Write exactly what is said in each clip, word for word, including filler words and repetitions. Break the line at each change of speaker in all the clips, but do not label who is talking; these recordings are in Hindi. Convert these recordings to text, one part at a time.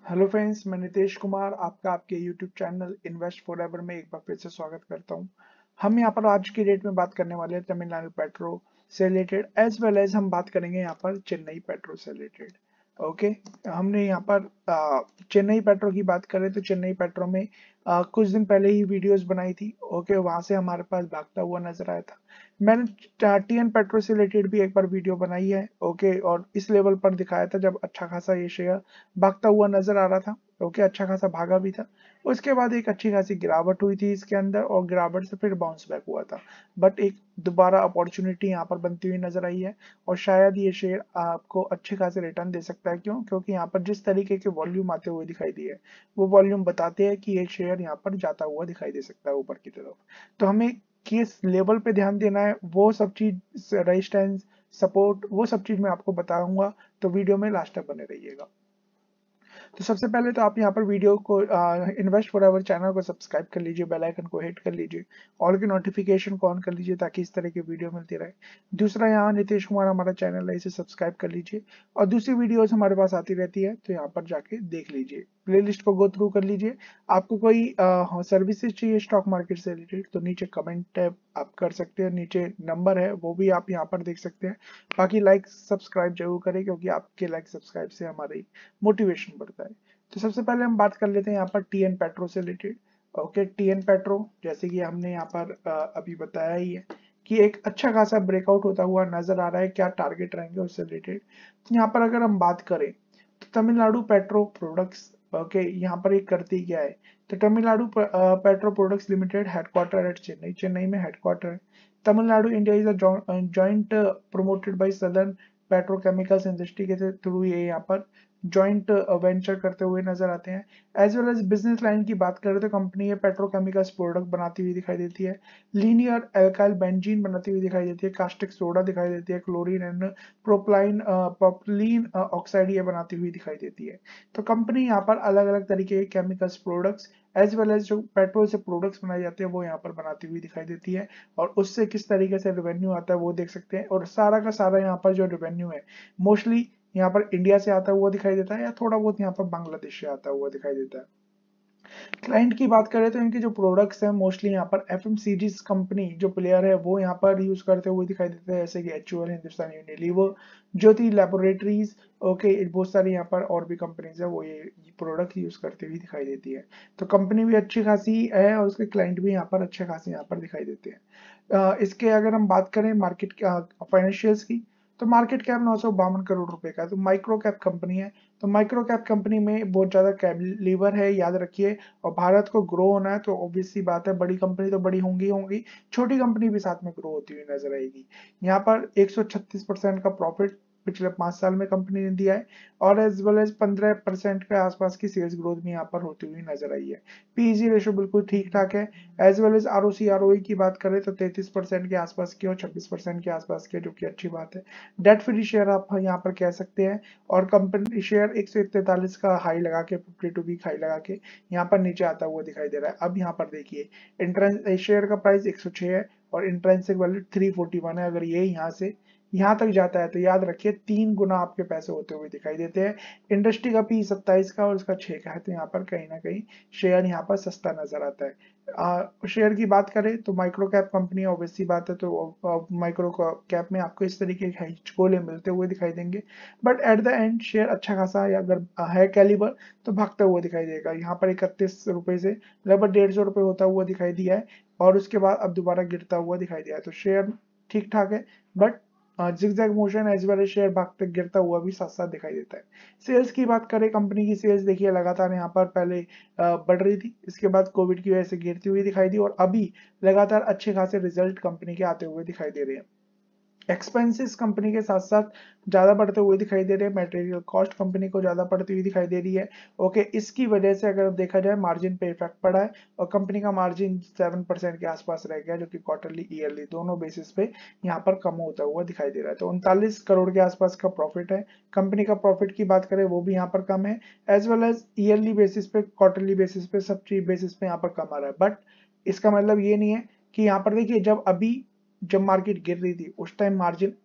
हेलो फ्रेंड्स, मैं नितेश कुमार आपका आपके यूट्यूब चैनल इन्वेस्ट फॉरएवर में एक बार फिर से स्वागत करता हूं। हम यहां पर आज की डेट में बात करने वाले हैं तमिलनाडु पेट्रो से रिलेटेड, एज वेल एज हम बात करेंगे यहां पर चेन्नई पेट्रो से रिलेटेड। ओके, हमने यहां पर आ, चेन्नई पेट्रो की बात करें तो चेन्नई पेट्रो में आ, कुछ दिन पहले ही वीडियोस बनाई थी। ओके, वहां से हमारे पास भागता हुआ नजर आया था। मैंने टीएन पेट्रो से रिलेटेड भी एक बार वीडियो बनाई है। ओके, और इस लेवल पर दिखाया था जब अच्छा खासा ये शेयर भागता हुआ नजर आ रहा था। ओके, अच्छा खासा भागा भी था। उसके बाद एक अच्छी खासी गिरावट हुई थी इसके अंदर और गिरावट से फिर बाउंस बैक हुआ था। बट एक दोबारा अपॉर्चुनिटी यहाँ पर बनती हुई नजर आई है और शायद ये शेयर आपको अच्छे खासे रिटर्न दे सकता है। क्यों? क्योंकि यहाँ पर जिस तरीके के वॉल्यूम आते हुए दिखाई दिए वो वॉल्यूम बताते हैं कि ये शेयर यहाँ पर जाता हुआ दिखाई दे सकता है ऊपर की तरफ। तो हमें किस लेवल पे ध्यान देना है वो सब चीज, रेजिस्टेंस, सपोर्ट, वो सब चीज मैं आपको बताऊंगा। तो वीडियो में लास्ट तक बने रहिएगा। तो सबसे पहले तो आप यहाँ पर वीडियो को इन्वेस्ट फॉर अवर चैनल को सब्सक्राइब कर लीजिए, बेल आइकन को हिट कर लीजिए, ऑल की नोटिफिकेशन को ऑन कर लीजिए ताकि इस तरह की वीडियो मिलती रहे। दूसरा, यहाँ नितेश कुमार हमारा चैनल है, इसे सब्सक्राइब कर लीजिए और दूसरी वीडियोस हमारे पास आती रहती है तो यहाँ पर जाके देख लीजिए, प्लेलिस्ट को गो थ्रू कर लीजिए। आपको कोई सर्विसेज चाहिए स्टॉक मार्केट से रिलेटेड तो नीचे कमेंट टैब आप कर सकते हैं, नीचे नंबर है वो भी आप यहाँ पर देख सकते हैं। बाकी लाइक सब्सक्राइब जरूर करें क्योंकि आपके लाइक सब्सक्राइब से हमारी मोटिवेशन बढ़ता है। तो सबसे पहले हम बात कर लेते हैं यहाँ पर टीएन पेट्रो से रिलेटेड। ओके, टीएन पेट्रो जैसे कि हमने यहाँ पर अ, अभी बताया ही है कि एक अच्छा खासा ब्रेकआउट होता हुआ नजर आ रहा है। क्या टारगेट रहेंगे उससे रिलेटेड, तो यहाँ पर अगर हम बात करें तो तमिलनाडु पेट्रो प्रोडक्ट्स, ओके, यहाँ पर एक करती क्या है। तो Tamil Nadu petro products limited headquarter at Chennai, Chennai में हेडक्वार्टर है। Tamil Nadu India is a joint promoted by southern petrochemicals industry के थ्रू ये यहाँ पर जॉइंट वेंचर करते हुए नजर आते हैं। As well as business line की बात करें तो कंपनी ये पेट्रोकेमिकल्स प्रोडक्ट बनाती हुई दिखाई देती है, लीनियर एल्काइल बेंजीन बनाती हुई दिखाई देती है, कास्टिक सोडा दिखाई देती है, chlorine and propylene propylene oxide ये बनाती हुई दिखाई देती है। तो कंपनी यहाँ पर अलग अलग तरीके के chemicals products as well as जो पेट्रोल से प्रोडक्ट्स बनाए जाते हैं वो यहाँ पर बनाती हुई दिखाई देती है और उससे किस तरीके से रेवेन्यू आता है वो देख सकते हैं। और सारा का सारा यहाँ पर जो रेवेन्यू है मोस्टली यहाँ पर इंडिया से आता हुआ दिखाई देता है या थोड़ा बहुत यहाँ पर बांग्लादेश से आता हुआ दिखाई देता है। क्लाइंट की बात करें तो इनके जो प्रोडक्ट्स हैं मोस्टली यहाँ पर एफएमसीजीज कंपनी जो प्लेयर है वो यहाँ पर यूज करते हुए दिखाई देते हैं, जैसे कि HUL, Hindustan Unilever, Jyothy laboratories. Okay, बहुत सारी यहाँ पर और भी कंपनीज है वो ये प्रोडक्ट यूज करती हुई दिखाई देती है। तो कंपनी भी अच्छी खासी है और उसके क्लाइंट भी यहाँ पर अच्छे खासे यहाँ पर दिखाई देते हैं। अ, इसके अगर हम बात करें मार्केट फाइनेंशियल्स की तो मार्केट कैप नौ सौ बावन करोड़ रुपए का है, तो माइक्रो कैप कंपनी है। तो माइक्रो कैप कंपनी में बहुत ज्यादा कैलिबर है, याद रखिए। और भारत को ग्रो होना है तो ऑब्वियस सी बात है, बड़ी कंपनी तो बड़ी होंगी होंगी, छोटी कंपनी भी साथ में ग्रो होती हुई नजर आएगी। यहाँ पर एक सौ छत्तीस परसेंट का प्रॉफिट पिछले पांच साल में कंपनी ने दिया है और एज वेल एज पंद्रह परसेंट के आसपास की सेल्स ग्रोथ भी यहाँ पर होती हुई नजर आई है। पीईजी रेशो बिल्कुल ठीक ठाक है। As well as ROC ROE की बात करें तो तैंतीस परसेंट के आसपास की और छब्बीस परसेंट के आसपास की, जो कि अच्छी बात है। डेट फ्री शेयर आप यहाँ पर कह सकते हैं और कंपनी शेयर एक सौ तैंतालीस का हाई लगा के, फिफ्टी टू वीक हाई लगा के यहाँ पर नीचे आता हुआ दिखाई दे रहा है। अब यहाँ पर देखिए इंट्रेंस शेयर का प्राइस एक सौ छह है और इंट्रेंसिक वैल्यू तीन सौ इकतालीस है। अगर ये यहाँ से यहाँ तक जाता है तो याद रखिए तीन गुना आपके पैसे होते हुए दिखाई देते हैं। इंडस्ट्री का पी सत्ताईस का और उसका छह का है, तो यहाँ पर कहीं ना कहीं शेयर यहाँ पर सस्ता नजर आता है। आ, शेयर की बात करें तो माइक्रो कैप कंपनी ऑब्वियसली बात है, तो माइक्रो कैप में आपको इस तरीके के हिचकोले मिलते हुए दिखाई देंगे। But at the end share अच्छा खासा या अगर है कैलिबर तो भागता हुआ दिखाई देगा। यहाँ पर इकतीस रुपए से लगभग डेढ़ सौ रुपए होता हुआ दिखाई दिया है और उसके बाद अब दोबारा गिरता हुआ दिखाई दिया है। तो शेयर ठीक ठाक है but zigzag motion as well as share भागते गिरता हुआ भी साथ साथ दिखाई देता है। सेल्स की बात करें, कंपनी की सेल्स देखिए लगातार यहाँ पर पहले बढ़ रही थी, इसके बाद कोविड की वजह से गिरती हुई दिखाई दी और अभी लगातार अच्छे खासे रिजल्ट कंपनी के आते हुए दिखाई दे रहे हैं। एक्सपेंसेस कंपनी के साथ साथ ज्यादा बढ़ते हुए दिखाई दे रहे हैं, मटेरियल कॉस्ट कंपनी को ज्यादा बढ़ती हुई दिखाई दे रही है। ओके, इसकी वजह से अगर देखा जाए मार्जिन पे इफेक्ट पड़ा है और कंपनी का मार्जिन सेवन परसेंट के आसपास रह गया, जो कि क्वार्टरली ईयरली दोनों बेसिस पे यहाँ पर कम होता हुआ दिखाई दे रहा है। तो उनतालीस करोड़ के आसपास का प्रॉफिट है। कंपनी का प्रॉफिट की बात करें वो भी यहाँ पर कम है, as well as yearly basis पे, क्वार्टरली बेसिस पे, सब चीज बेसिस पे यहाँ पर कम आ रहा है। बट इसका मतलब ये नहीं है कि यहाँ पर देखिए जब अभी जब मार्केट गिर रही थी उस टाइम मार्जिन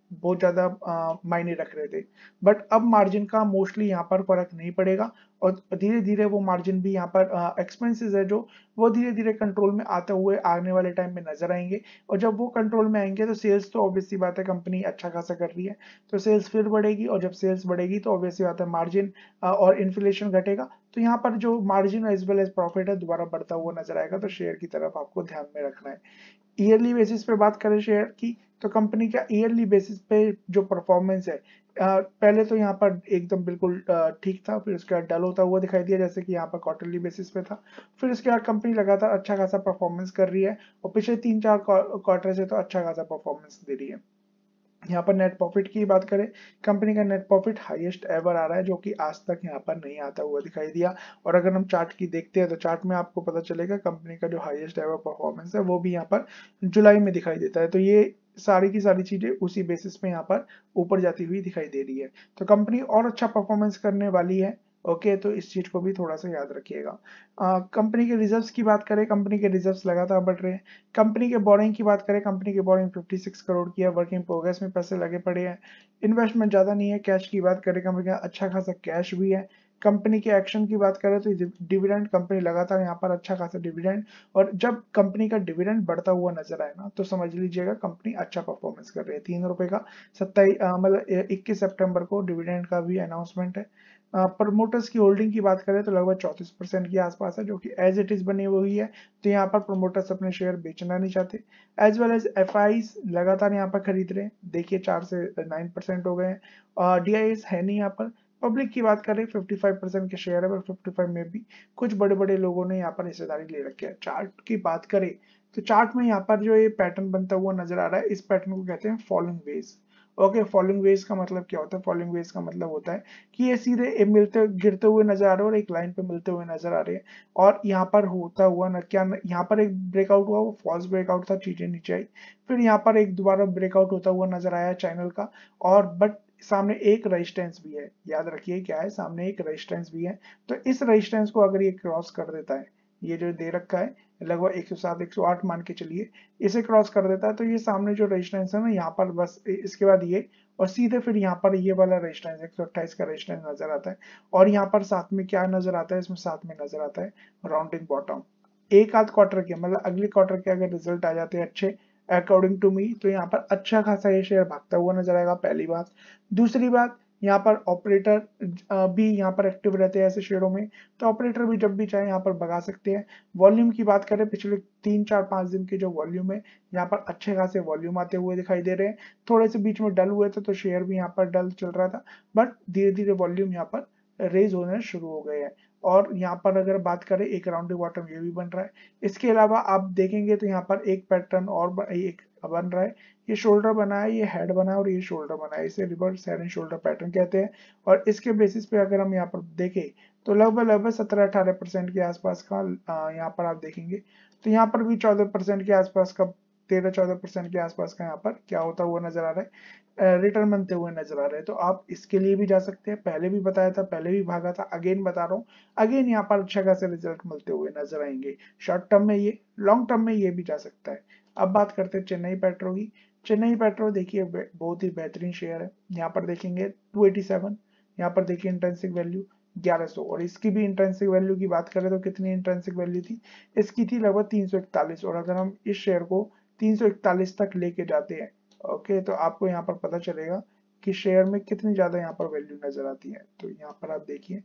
बहुत ज्यादा अ, मायने रख रहे थे। बट अब मार्जिन का मोस्टली यहाँ पर फर्क नहीं पड़ेगा और धीरे धीरे वो मार्जिन भी यहाँ पर एक्सपेंसेस है जो वो धीरे धीरे कंट्रोल में आते हुए आने वाले टाइम में नजर आएंगे। और जब वो कंट्रोल में आएंगे तो सेल्स तो ऑब्वियसली बात है कंपनी अच्छा खासा कर रही है, तो सेल्स फिर बढ़ेगी और जब सेल्स बढ़ेगी तो ऑब्वियसली बात है मार्जिन और इन्फ्लेशन घटेगा, तो यहाँ पर जो margin as well as profit है दोबारा बढ़ता हुआ नजर आएगा। तो शेयर की तरफ आपको ध्यान में रखना है। ईयरली बेसिस पे बात करें शेयर की, तो कंपनी का ईयरली बेसिस पे जो परफॉर्मेंस है, अ, पहले तो यहाँ पर एकदम बिल्कुल अ, ठीक था, फिर उसके बाद डल होता हुआ दिखाई दिया जैसे कि यहाँ पर क्वार्टरली बेसिस पे था। फिर उसके बाद कंपनी लगातार अच्छा खासा परफॉर्मेंस कर रही है और पिछले तीन चार क्वार्टर से तो अच्छा खासा परफॉर्मेंस दे रही है। यहाँ पर नेट प्रॉफिट की बात करें, कंपनी का नेट प्रॉफिट हाईएस्ट एवर आ रहा है जो कि आज तक यहाँ पर नहीं आता हुआ दिखाई दिया। और अगर हम चार्ट की देखते हैं तो चार्ट में आपको पता चलेगा कंपनी का जो हाईएस्ट एवर परफॉर्मेंस है वो भी यहाँ पर जुलाई में दिखाई देता है। तो ये सारी की सारी चीजें उसी बेसिस पे यहाँ पर ऊपर जाती हुई दिखाई दे रही है। तो कंपनी और अच्छा परफॉर्मेंस करने वाली है। ओके, तो इस चीज को भी थोड़ा सा याद रखिएगा। कंपनी के रिजर्व्स की बात करें, कंपनी के रिजर्व्स लगातार बढ़ रहे हैं। कंपनी के बोरिंग की बात करें, कंपनी की बोरिंग छप्पन करोड़ की है, वर्किंग प्रोग्रेस में पैसे लगे पड़े हैं, इन्वेस्टमेंट ज्यादा नहीं है। कैश की बात करें, कंपनी का अच्छा खासा कैश भी है। कंपनी के एक्शन की बात करें तो डिविडेंड, कंपनी लगातार यहाँ पर अच्छा खासा डिविडेंड, और जब कंपनी का डिविडेंड बढ़ता हुआ नजर आए ना तो समझ लीजिएगा कंपनी अच्छा परफॉर्मेंस कर रही है। तीन रुपए का सत्ताईस मतलब इक्कीस सितंबर को डिविडेंड का भी अनाउंसमेंट है। प्रमोटर्स की होल्डिंग की बात करें तो लगभग चौंतीस परसेंट के आसपास है जो कि एज इट इज बनी हुई है। तो यहाँ पर प्रमोटर्स अपने शेयर बेचना नहीं चाहते। As well as F I लगातार यहाँ पर खरीद रहे हैं, देखिए चार से नाइन परसेंट हो गए हैं। डी आई एस है नहीं यहाँ पर। पब्लिक की बात करें पचपन परसेंट के शेयर है, पर पचपन में भी कुछ बड़े बड़े लोगों ने यहाँ पर हिस्सेदारी ले रखी है। चार्ट की बात करें तो चार्ट में यहाँ पर जो ये पैटर्न बनता हुआ नजर आ रहा है, इस पैटर्न को कहते हैं following wedge. Okay, following wedge का मतलब क्या होता है? फॉलोइंग वेज का मतलब होता है कि ये सीधे मिलते गिरते हुए नजर आ रहे हैं और एक लाइन पे मिलते हुए नजर आ रहे हैं। और यहाँ पर होता हुआ न क्या न, यहाँ पर एक ब्रेकआउट हुआ, वो फॉल्स ब्रेकआउट था, चीजें नीचे आई। फिर यहाँ पर एक दोबारा ब्रेकआउट होता हुआ नजर आया चैनल का, और बट सामने एक रेजिस्टेंस भी है। याद रखिए क्या है, सामने एक रेजिस्टेंस भी है। तो इस रेजिस्टेंस को अगर ये क्रॉस कर देता है, ये जो दे रखा है लगभग एक सौ सात एक सौ आठ मान के चलिए, इसे क्रॉस कर देता है तो ये सामने जो रेजिस्टेंस है ना यहाँ पर, बस इसके बाद ये और सीधे फिर यहाँ पर ये वाला रेजिस्टेंस एक सौ अट्ठाईस का रेजिस्टेंस नजर आता है। और यहाँ पर साथ में क्या नजर आता है, इसमें साथ में नजर आता है राउंडिंग बॉटम। एक आध क्वार्टर के मतलब अगले क्वार्टर के अगर रिजल्ट आ जाते हैं अच्छे अकॉर्डिंग टू मी, तो यहाँ पर अच्छा खासा ये शेयर भागता हुआ नजर आएगा, पहली बात। दूसरी बात, यहाँ पर ऑपरेटर भी यहाँ पर एक्टिव रहते हैं ऐसे शेयरों में, तो ऑपरेटर भी जब भी चाहे यहाँ पर भगा सकते हैं। वॉल्यूम की बात करें, पिछले तीन चार पांच दिन के जो वॉल्यूम है यहाँ पर अच्छे खासे वॉल्यूम आते हुए दिखाई दे रहे हैं। थोड़े से बीच में डल हुए थे तो शेयर भी यहाँ पर डल चल रहा था, बट धीरे धीरे वॉल्यूम यहाँ पर रेज होने शुरू हो गए हैं। और यहाँ पर अगर बात करें एक राउंडिंग बॉटम ये भी बन रहा है। इसके अलावा आप देखेंगे तो यहाँ पर एक पैटर्न और ब, एक बन रहा है, ये शोल्डर बना है, ये हेड बना है और ये शोल्डर बना है, इसे reverse head and shoulder pattern कहते हैं। और इसके बेसिस पे अगर हम यहाँ पर देखें तो लगभग लगभग सत्रह अठारह परसेंट के आसपास का यहाँ पर आप देखेंगे, तो यहाँ पर भी चौदह परसेंट के आसपास का, तेरह चौदह परसेंट के आसपास का यहाँ पर क्या होता हुआ नजर आ रहा है, रिटर्न बनते हुए नजर आ रहे हैं। तो आप इसके लिए भी जा सकते हैं, पहले भी बताया था, पहले भी भागा था, अगेन बता रहा हूँ, अगेन यहाँ पर अच्छा खासा रिजल्ट मिलते हुए नजर आएंगे। शॉर्ट टर्म में ये, लॉन्ग टर्म में ये भी जा सकता है। अब बात करते हैं चेन्नई पेट्रो की। चेन्नई पेट्रो देखिए बहुत ही बेहतरीन शेयर है। यहाँ पर देखेंगे दो सौ सत्तासी, यहाँ पर देखिए इंट्रिंसिक वैल्यू ग्यारह सौ, और इसकी भी इंट्रिंसिक वैल्यू की बात करें तो कितनी इंट्रिंसिक वैल्यू थी, इसकी थी लगभग तीन सौ इकतालीस। और अगर हम इस शेयर को तीन सौ इकतालीस तक लेके जाते हैं, ओके, तो आपको यहाँ पर पता चलेगा कि शेयर में कितनी ज्यादा यहाँ पर वैल्यू नजर आती है। तो यहाँ पर आप देखिए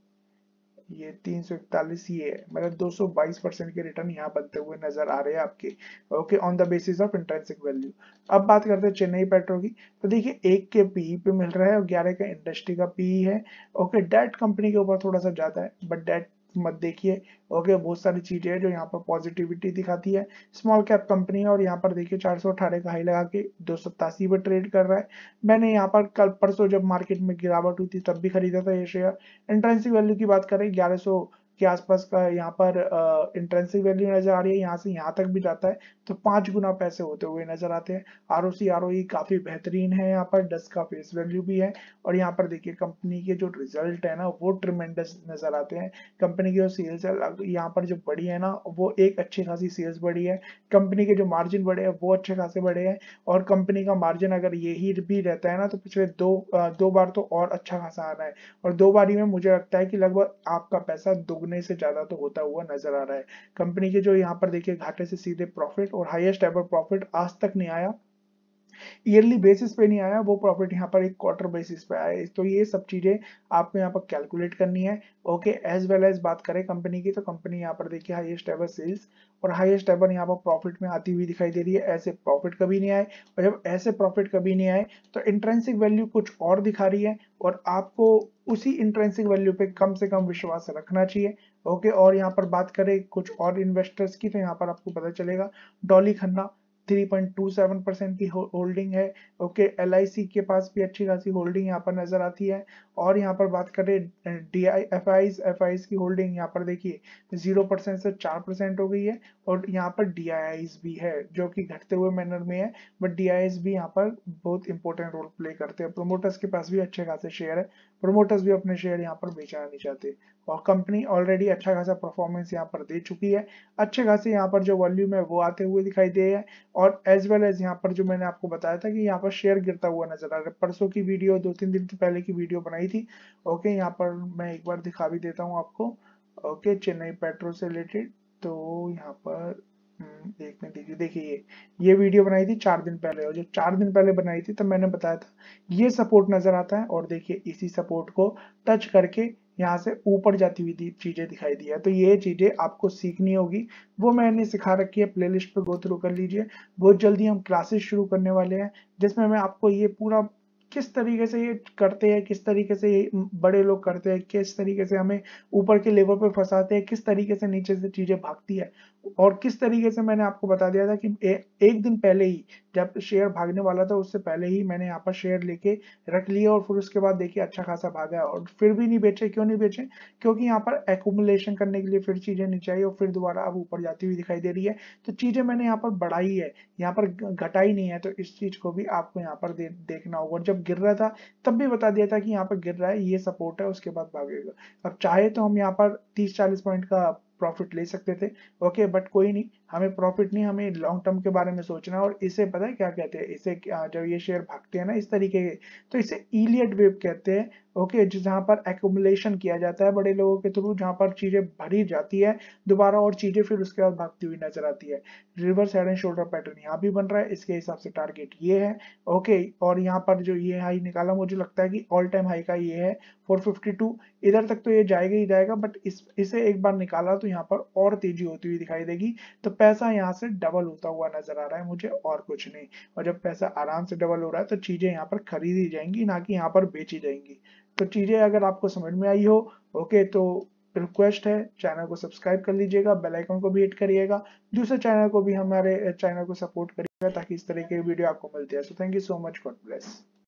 ये तीन सौ इकतालीस ये है, मतलब दो सौ बाईस परसेंट के रिटर्न यहाँ बनते हुए नजर आ रहे हैं आपके, okay, on the basis of intrinsic value. अब बात करते हैं चेन्नई पेट्रो की, तो देखिए एक के पीई पे मिल रहा है और ग्यारह का इंडस्ट्री का पीई है। ओके, डेट कंपनी के ऊपर थोड़ा सा ज्यादा है, बट डेट मत देखिए। ओके, बहुत सारी चीजें हैं जो यहाँ पर पॉजिटिविटी दिखाती है। स्मॉल कैप कंपनी है और यहाँ पर देखिए चार सौ अठारह का हाई लगा के दो सौ सतासी पे ट्रेड कर रहा है। मैंने यहाँ पर कल परसों जब मार्केट में गिरावट हुई थी तब भी खरीदा था ये शेयर। इंट्रिंसिक वैल्यू की बात करें ग्यारह सौ के आसपास का यहाँ पर इंट्रेंसिक वैल्यू नजर आ रही है, यहाँ से यहाँ तक भी जाता है तो पांच गुना पैसे होते हुए नजर आते हैं। आरओसी आरओई काफी बेहतरीन है, यहाँ पर दस का फेस वैल्यू भी है। और यहाँ पर देखिए कंपनी के जो रिजल्ट है ना वो ट्रिमेंडस नजर आते हैं। कंपनी की जो सेल्स है यहाँ पर जो बढ़ी है ना वो एक अच्छी खासी सेल्स बढ़ी है। कंपनी के जो मार्जिन बढ़े हैं वो अच्छे खासे बढ़े हैं। और कंपनी का मार्जिन अगर यही भी रहता है ना तो पिछले दो दो बार तो और अच्छा खासा आना है। और दो बारी में मुझे लगता है कि लगभग आपका पैसा दुगने से ज्यादा तो होता हुआ नजर आ रहा है। कंपनी के जो यहाँ पर देखिए घाटे से सीधे प्रॉफिट और हाईएस्ट एवर प्रॉफिट आज तक नहीं आया, ईयरली बेसिस पे नहीं आया, वो प्रॉफिट यहाँ पर एक क्वार्टर बेसिस पे आया है। तो ये सब चीजें आपको यहाँ पर कैलकुलेट करनी है। ओके, एज वेल एज बात करें कंपनी की तो कंपनी यहाँ पर देखिए हाईएस्ट एवर सेल्स और हाईएस्ट एवर यहाँ पर प्रॉफिट में आती हुई दिखाई दे रही है। ऐसे प्रॉफिट कभी नहीं आए, और जब ऐसे प्रॉफिट कभी नहीं आए तो इंट्रेंसिक वैल्यू कुछ और दिखा रही है और आपको उसी इंट्रेंसिक वैल्यू पे कम से कम विश्वास रखना चाहिए। ओके, और यहाँ पर बात करें कुछ और इन्वेस्टर्स की तो यहाँ पर आपको पता चलेगा Dolly Khanna three point two seven percent की होल्डिंग है। ओके, एलआईसी के पास भी अच्छी खासी होल्डिंग यहाँ पर नजर आती है। और यहाँ पर बात करें D I F IIs F IIs की होल्डिंग यहाँ पर देखिए जीरो परसेंट से चार परसेंट हो गई है। और यहाँ पर डी आई आईज भी है जो कि घटते हुए मैनर में है, बट डी आई आईज भी यहाँ पर बहुत इंपॉर्टेंट रोल प्ले करते हैं। प्रोमोटर्स के पास भी अच्छे खासे शेयर है, प्रोमोटर्स भी अपने शेयर यहाँ पर बेचना नहीं चाहते। और कंपनी ऑलरेडी अच्छा खासा परफॉर्मेंस यहाँ पर दे चुकी है, अच्छे खासे यहाँ पर जो वॉल्यूम है वो आते हुए दिखाई दे रहा है। और एज वेल एज यहाँ पर जो मैंने आपको बताया था कि यहाँ पर शेयर गिरता हुआ नजर आ रहा है, परसों की वीडियो दो तीन दिन पहले की वीडियो बनाई थी। ओके, यहाँ पर मैं एक बार दिखा भी देता हूँ आपको। ओके, चेन्नई पेट्रो से रिलेटेड, तो यहाँ पर एक मिनट देखिए देखिए ये ये वीडियो बनाई थी चार दिन पहले, और जो चार दिन पहले बनाई थी तब मैंने बताया था ये सपोर्ट नजर आता है। और देखिए इसी सपोर्ट को टच करके यहाँ से ऊपर जाती हुई चीजें दिखाई दी है। तो ये चीजें आपको सीखनी होगी, वो मैंने सिखा रखी है, प्लेलिस्ट पे गो थ्रू कर लीजिए। बहुत जल्दी हम क्लासेस शुरू करने वाले हैं जिसमें मैं आपको ये पूरा किस तरीके से ये करते हैं, किस तरीके से ये बड़े लोग करते हैं, किस तरीके से हमें ऊपर के लेवल पे फंसाते हैं, किस तरीके से नीचे से चीजें भागती है, और किस तरीके से मैंने आपको बता दिया था कि ए, एक दिन पहले ही जब शेयर भागने वाला था उससे पहले ही मैंने यहाँ पर शेयर लेके रख लिया और फिर उसके बाद देखिए अच्छा खासा भागा है और फिर भी नहीं बेचे। क्यों नहीं बेचे? क्योंकि यहाँ पर एक्यूमुलेशन करने के लिए फिर चीजें नीचे आई और फिर दोबारा अब ऊपर जाती हुई दिखाई दे रही है। तो चीजें मैंने यहाँ पर बढ़ाई है, यहाँ पर घटाई नहीं है। तो इस चीज को भी आपको यहाँ पर दे, देखना होगा। जब गिर रहा था तब भी बता दिया था कि यहाँ पर गिर रहा है, ये सपोर्ट है, उसके बाद भागेगा। अब चाहे तो हम यहाँ पर तीस चालीस पॉइंट का प्रॉफिट ले सकते थे। ओके, बट कोई नहीं, हमें प्रॉफिट नहीं, हमें लॉन्ग टर्म के बारे में सोचना है। और इसे पता है क्या कहते हैं? इसे जब ये शेयर भागते हैं ना इस तरीके के, तो इसे इलियट वेव कहते हैं। ओके, जहां पर एक्यूमुलेशन किया जाता है बड़े लोगों के थ्रू, जहां पर चीजें भरी जाती है दोबारा और चीजें फिर उसके बाद भागती हुई नजर आती है। Reverse head and shoulder pattern यहाँ भी बन रहा है, इसके हिसाब से टारगेट ये है। ओके, और यहाँ पर जो ये हाई निकाला मुझे लगता है कि ऑल टाइम हाई का ये है फोर फिफ्टी टू, इधर तक तो ये जाएगा ही जाएगा, बट इस इसे एक बार निकाला तो यहाँ पर और तेजी होती हुई दिखाई देगी। तो पैसा यहाँ से डबल होता हुआ नजर आ रहा है मुझे, और कुछ नहीं। और जब पैसा आराम से डबल हो रहा है तो चीजें यहाँ पर खरीदी जाएंगी, ना कि यहाँ पर बेची जाएंगी। तो चीजें अगर आपको समझ में आई हो, ओके, तो रिक्वेस्ट है चैनल को सब्सक्राइब कर लीजिएगा, बेल आइकन को भी हिट करिएगा, दूसरे चैनल को भी हमारे चैनल को सपोर्ट करिएगा ताकि इस तरह के वीडियो आपको मिलते हैं। So thank you so much, God bless.